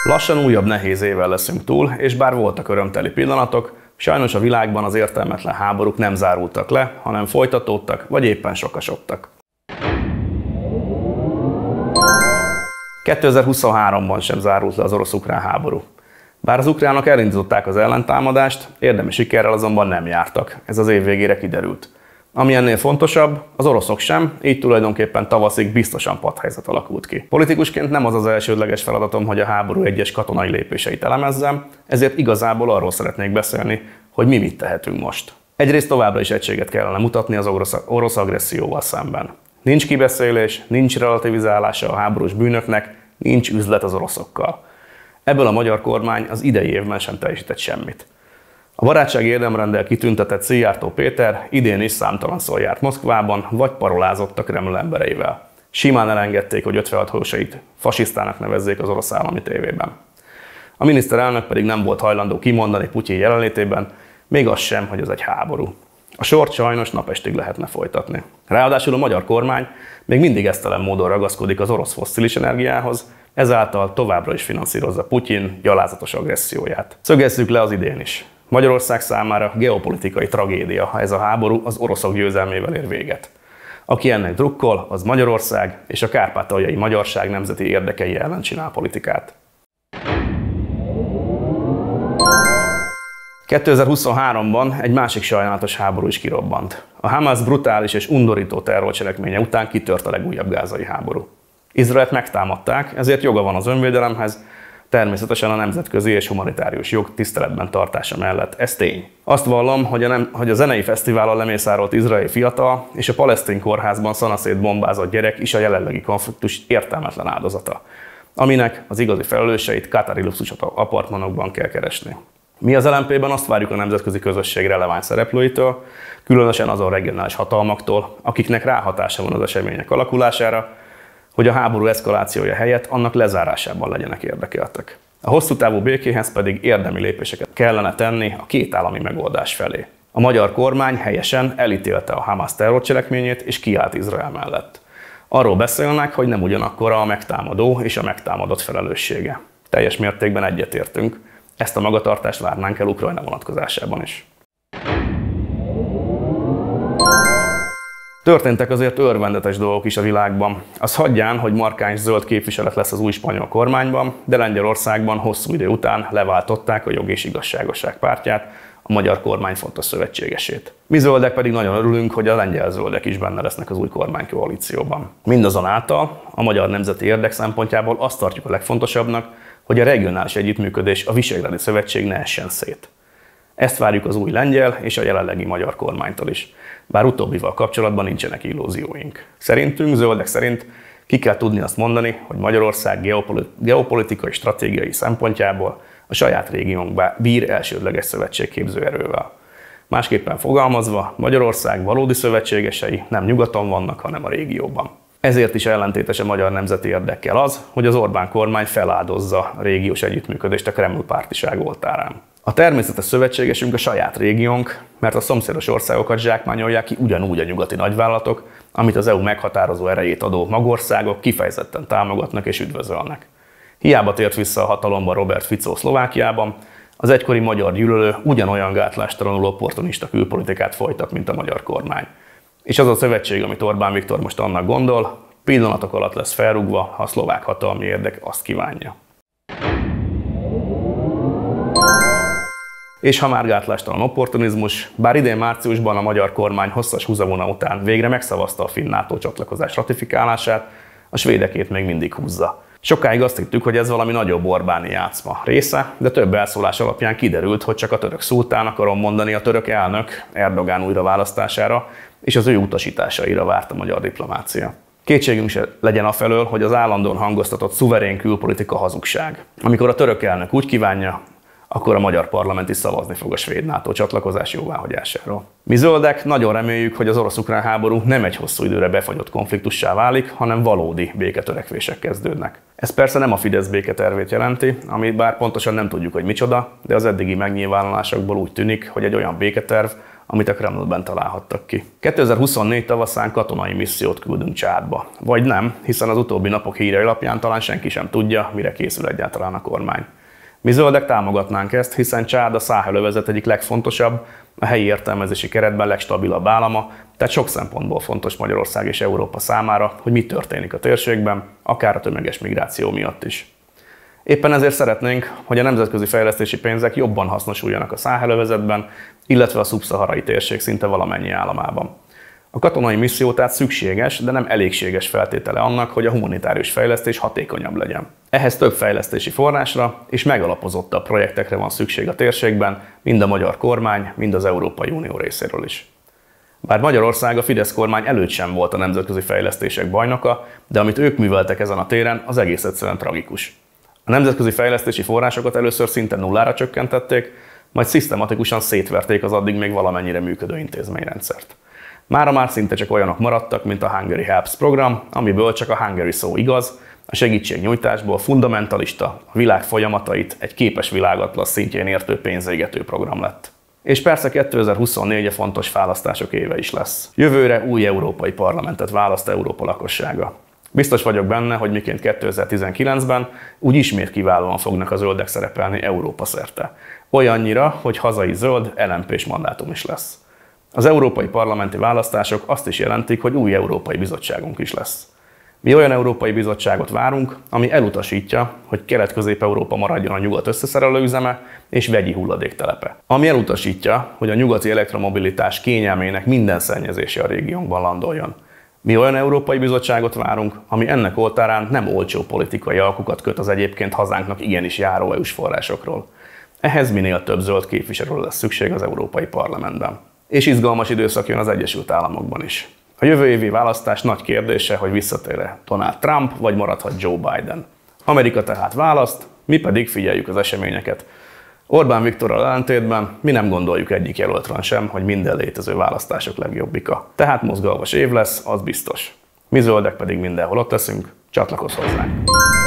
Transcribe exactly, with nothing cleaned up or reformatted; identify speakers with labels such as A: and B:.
A: Lassan újabb nehéz évvel leszünk túl, és bár voltak örömteli pillanatok, sajnos a világban az értelmetlen háborúk nem zárultak le, hanem folytatódtak, vagy éppen sokasodtak. kétezer-huszonháromban sem zárult le az orosz-ukrán háború. Bár az ukránok elindították az ellentámadást, érdemi sikerrel azonban nem jártak, ez az év végére kiderült. Ami ennél fontosabb, az oroszok sem, így tulajdonképpen tavaszig biztosan patthelyzet alakult ki. Politikusként nem az az elsődleges feladatom, hogy a háború egyes katonai lépéseit elemezzem, ezért igazából arról szeretnék beszélni, hogy mi mit tehetünk most. Egyrészt továbbra is egységet kellene mutatni az orosz, orosz agresszióval szemben. Nincs kibeszélés, nincs relativizálása a háborús bűnöknek, nincs üzlet az oroszokkal. Ebből a magyar kormány az idei évben sem teljesített semmit. A barátsági érdemrenddel kitüntetett Szijjártó Péter idén is számtalanszor járt Moszkvában, vagy parolázott a Kreml embereivel. Simán elengedték, hogy ötvenhat hőseit fasisztának nevezzék az orosz állami tévében. A miniszterelnök pedig nem volt hajlandó kimondani Putyin jelenlétében, még az sem, hogy ez egy háború. A sort sajnos napestig lehetne folytatni. Ráadásul a magyar kormány még mindig esztelen módon ragaszkodik az orosz fosszilis energiához, ezáltal továbbra is finanszírozza Putyin gyalázatos agresszióját. Szögezzük le az idén is. Magyarország számára geopolitikai tragédia, ha ez a háború az oroszok győzelmével ér véget. Aki ennek drukkol, az Magyarország és a kárpátaljai magyarság nemzeti érdekei ellen csinál politikát. kétezer-huszonháromban egy másik sajnálatos háború is kirobbant. A Hamas brutális és undorító terrorcselekménye után kitört a legújabb gázai háború. Izraelt megtámadták, ezért joga van az önvédelemhez, természetesen a nemzetközi és humanitárius jog tiszteletben tartása mellett. Ez tény. Azt vallom, hogy a, nem, hogy a zenei fesztivállal lemészárolt izraeli fiatal és a palesztin kórházban szanaszét bombázott gyerek is a jelenlegi konfliktus értelmetlen áldozata, aminek az igazi felelőseit katari luxus apartmanokban kell keresni. Mi az el em pé-ben azt várjuk a nemzetközi közösség releváns szereplőitől, különösen azon regionális hatalmaktól, akiknek ráhatása van az események alakulására, hogy a háború eszkalációja helyett annak lezárásában legyenek érdekeltek. A hosszú távú békéhez pedig érdemi lépéseket kellene tenni a két állami megoldás felé. A magyar kormány helyesen elítélte a Hamas terrorcselekményét és kiállt Izrael mellett. Arról beszélnek, hogy nem ugyanakkora a megtámadó és a megtámadott felelőssége. Teljes mértékben egyetértünk. Ezt a magatartást várnánk el Ukrajna vonatkozásában is. Történtek azért örvendetes dolgok is a világban. Az hagyján, hogy markáns zöld képviselet lesz az új spanyol kormányban, de Lengyelországban hosszú idő után leváltották a Jog és Igazságosság pártját, a magyar kormány fontos szövetségesét. Mi zöldek pedig nagyon örülünk, hogy a lengyel zöldek is benne lesznek az új kormánykoalícióban. Mindazonáltal a magyar nemzeti érdek szempontjából azt tartjuk a legfontosabbnak, hogy a regionális együttműködés a Visegrádi Szövetség ne essen szét. Ezt várjuk az új lengyel és a jelenlegi magyar kormánytól is, bár utóbbival kapcsolatban nincsenek illúzióink. Szerintünk, zöldek szerint ki kell tudni azt mondani, hogy Magyarország geopolitikai stratégiai szempontjából a saját régiónkban bír elsődleges szövetségképző erővel. Másképpen fogalmazva, Magyarország valódi szövetségesei nem nyugaton vannak, hanem a régióban. Ezért is ellentétes a magyar nemzeti érdekkel az, hogy az Orbán kormány feláldozza a régiós együttműködést a Kreml pártiság oltárán. A természetes szövetségesünk a saját régiónk, mert a szomszédos országokat zsákmányolják ki ugyanúgy a nyugati nagyvállalatok, amit az é u meghatározó erejét adó magországok kifejezetten támogatnak és üdvözölnek. Hiába tért vissza a hatalomba Robert Fico Szlovákiában, az egykori magyar gyűlölő ugyanolyan gátlástalanul opportunista külpolitikát folytat, mint a magyar kormány. És az a szövetség, amit Orbán Viktor most annak gondol, pillanatok alatt lesz felrúgva, ha a szlovák hatalmi érdek azt kívánja. És ha már gátlástalan opportunizmus, bár idén márciusban a magyar kormány hosszas húzavona után végre megszavazta a finn NATO csatlakozás ratifikálását, a svédekét még mindig húzza. Sokáig azt hittük, hogy ez valami nagyobb Orbáni játszma része, de több elszólás alapján kiderült, hogy csak a török szultán, akarom mondani a török elnök Erdogán újraválasztására és az ő utasításaira várt a magyar diplomácia. Kétségünk se legyen afelől, hogy az állandóan hangoztatott szuverén külpolitika hazugság. Amikor a török elnök úgy kívánja, akkor a magyar parlament is szavazni fog a svéd NATO csatlakozás jóváhagyásáról. Mi zöldek nagyon reméljük, hogy az orosz-ukrán háború nem egy hosszú időre befagyott konfliktussá válik, hanem valódi béketörekvések kezdődnek. Ez persze nem a Fidesz béketervét jelenti, amit bár pontosan nem tudjuk, hogy micsoda, de az eddigi megnyilvánulásokból úgy tűnik, hogy egy olyan béketerv, amit a Kremlben találhattak ki. kétezer-huszonnégy tavaszán katonai missziót küldünk Csádba. Vagy nem, hiszen az utóbbi napok hírei alapján talán senki sem tudja, mire készül egyáltalán a kormány. Mi zöldek támogatnánk ezt, hiszen Csád a Száhel-övezet egyik legfontosabb, a helyi értelmezési keretben legstabilabb állama, tehát sok szempontból fontos Magyarország és Európa számára, hogy mi történik a térségben, akár a tömeges migráció miatt is. Éppen ezért szeretnénk, hogy a nemzetközi fejlesztési pénzek jobban hasznosuljanak a Száhel-övezetben, illetve a szubszaharai térség szinte valamennyi államában. A katonai misszió tehát szükséges, de nem elégséges feltétele annak, hogy a humanitárius fejlesztés hatékonyabb legyen. Ehhez több fejlesztési forrásra és megalapozottabb projektekre van szükség a térségben, mind a magyar kormány, mind az Európai Unió részéről is. Bár Magyarország a Fidesz kormány előtt sem volt a nemzetközi fejlesztések bajnoka, de amit ők műveltek ezen a téren, az egész egyszerűen tragikus. A nemzetközi fejlesztési forrásokat először szinte nullára csökkentették, majd szisztematikusan szétverték az addig még valamennyire működő intézményrendszert. Mára már szinte csak olyanok maradtak, mint a Hungary Helps program, amiből csak a Hungary szó igaz, a segítségnyújtásból fundamentalista, a világ folyamatait egy képes világatlasz szintjén értő pénzégető program lett. És persze kétezer-huszonnégy a fontos választások éve is lesz. Jövőre új európai parlamentet választ Európa lakossága. Biztos vagyok benne, hogy miként kétezer-tizenkilencben úgy ismét kiválóan fognak a zöldek szerepelni Európa szerte. Olyannyira, hogy hazai zöld el em pés mandátum is lesz. Az európai parlamenti választások azt is jelentik, hogy új Európai Bizottságunk is lesz. Mi olyan Európai Bizottságot várunk, ami elutasítja, hogy Kelet-Közép-Európa maradjon a nyugat összeszerelő üzeme és vegyi hulladéktelepe. Ami elutasítja, hogy a nyugati elektromobilitás kényelmének minden szennyezése a régiónkban landoljon. Mi olyan Európai Bizottságot várunk, ami ennek oltárán nem olcsó politikai alkukat köt az egyébként hazánknak igenis járó é u-s forrásokról. Ehhez minél több zöld képviselőre lesz szükség az Európai Parlamentben. És izgalmas időszak jön az Egyesült Államokban is. A jövő évi választás nagy kérdése, hogy visszatér-e Donald Trump, vagy maradhat Joe Biden. Amerika tehát választ, mi pedig figyeljük az eseményeket. Orbán Viktorral ellentétben mi nem gondoljuk egyik jelöltről sem, hogy minden létező választások legjobbika. Tehát mozgalmas év lesz, az biztos. Mi zöldek pedig mindenhol ott leszünk, csatlakozz hozzánk!